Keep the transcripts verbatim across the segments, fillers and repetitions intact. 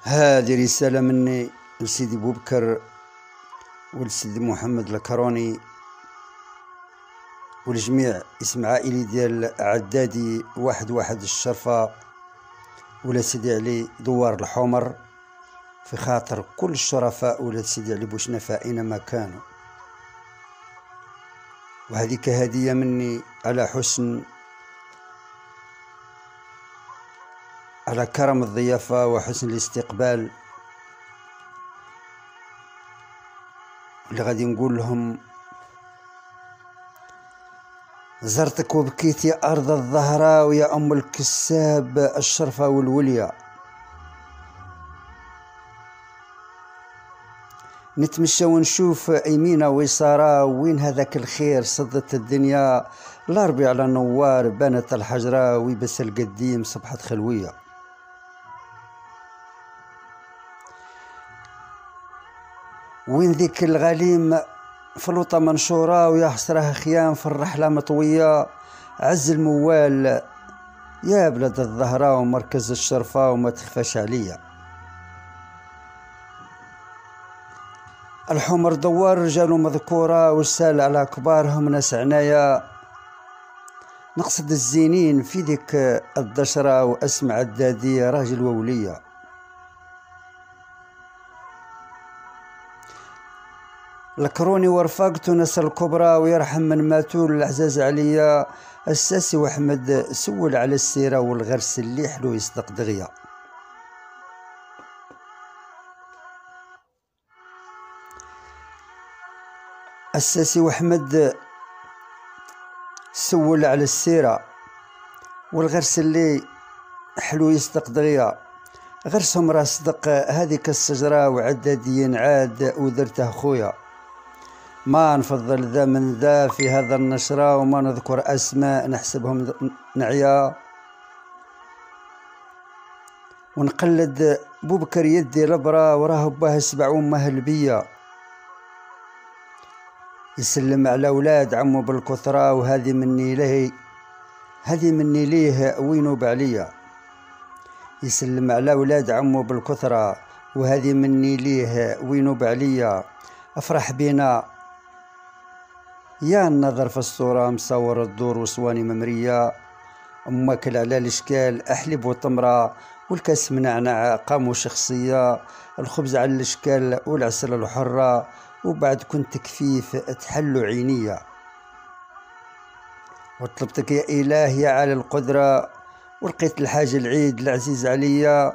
هذه رسالة مني لسيدي بوبكر ولسيدي محمد الكروني ولجميع اسم عائلي ديال عدادي واحد واحد الشرفة ولا سيدي علي دوار الحمر، في خاطر كل الشرفاء ولا سيدي علي بوشنفاء اينما كانوا. وهذه كهدية مني على حسن على كرم الضيافة وحسن الاستقبال، اللي غادي نقول لهم: زرتك وبكيت يا أرض الزهراء ويا أم الكساب الشرفة والولية، نتمشى ونشوف يمينة ويسارة وين هذاك الخير صدت الدنيا، الأربع على نوار بانت الحجرة ويبس القديم صبحت خلوية. وين ذيك الغليم فلوطة منشورة ويا حسرها خيام في الرحلة مطوية، عز الموال يا بلاد الزهراء ومركز الشرفة وما تخفاش عليا. الحمر دوار رجال مذكورة والسال على كبارهم ناس عناية، نقصد الزينين في ذيك الدشرة واسمع عدادية راجل وولية. الكروني ورفاقته ناس الكبرى ويرحم من ماتوا العزاز عليا، الساسي واحمد سول على السيرة والغرس اللي حلو يصدق دغيا. الساسي واحمد سول على السيرة والغرس اللي حلو يصدق دغيا، غرسهم راه صدق هذيك الشجرة وعداديين عاد ودرته خويا. ما نفضل ذا من ذا في هذا النشرة وما نذكر أسماء نحسبهم نعيا، ونقلد بوبكر يدي لبرا وراه باه سبع أمه البية، يسلم على أولاد عمو بالكثرة وهذه مني له هذه مني ليه وينوب عليا. يسلم على أولاد عمو بالكثرة وهذه مني ليه وينوب عليا. أفرح بينا يا النظر في الصورة مصور الدور وصواني ممرية، أماكل على الاشكال أحلب وطمرة والكاس منعنع قاموا شخصية، الخبز على الاشكال والعسل الحرة وبعد كنت كفيف تحلوا عينية. وطلبتك يا إله يا على القدرة ولقيت الحاجة العيد العزيز عليا،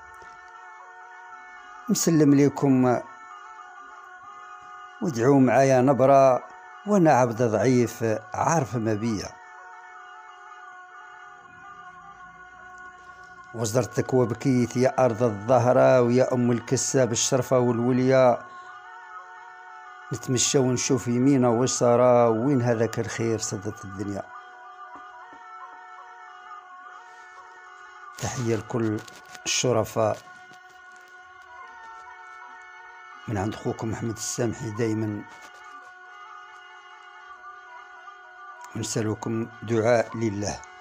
مسلم ليكم وادعوا معايا نبرة وانا عبد ضعيف عارف ما بيا. وزرتك وبكيت يا أرض الزهراء ويا أم الكساب الشرفة والولية، نتمشى ونشوف يمينة ويسارة وين هذاك الخير صدت الدنيا. تحية لكل الشرفاء من عند أخوكم محمد السامحي دايما، ونسألكم دعاء لله.